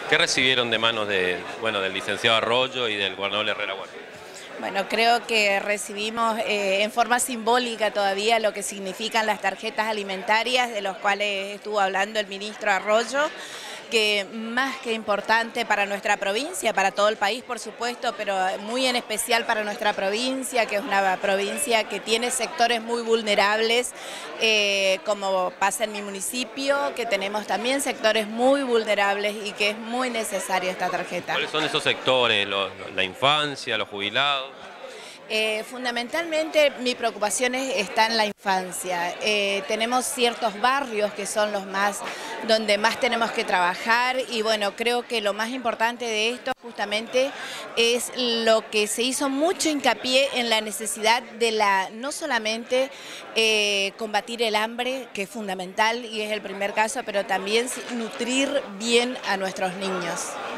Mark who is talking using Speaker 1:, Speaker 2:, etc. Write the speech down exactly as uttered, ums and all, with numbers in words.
Speaker 1: ¿Qué recibieron de manos de, bueno, del licenciado Arroyo y del gobernador Herrera Huerta?
Speaker 2: Bueno, creo que recibimos eh, en forma simbólica todavía lo que significan las tarjetas alimentarias, de los cuales estuvo hablando el ministro Arroyo, que más que importante para nuestra provincia, para todo el país por supuesto, pero muy en especial para nuestra provincia, que es una provincia que tiene sectores muy vulnerables, eh, como pasa en mi municipio, que tenemos también sectores muy vulnerables y que es muy necesaria esta tarjeta.
Speaker 1: ¿Cuáles son esos sectores? ¿Los- ¿La infancia, los jubilados?
Speaker 2: Eh, fundamentalmente mi preocupación es- está en la infancia. Eh, tenemos ciertos barrios que son los más, donde más tenemos que trabajar y bueno, creo que lo más importante de esto justamente es lo que se hizo mucho hincapié en la necesidad de la, no solamente eh, combatir el hambre, que es fundamental y es el primer caso, pero también nutrir bien a nuestros niños.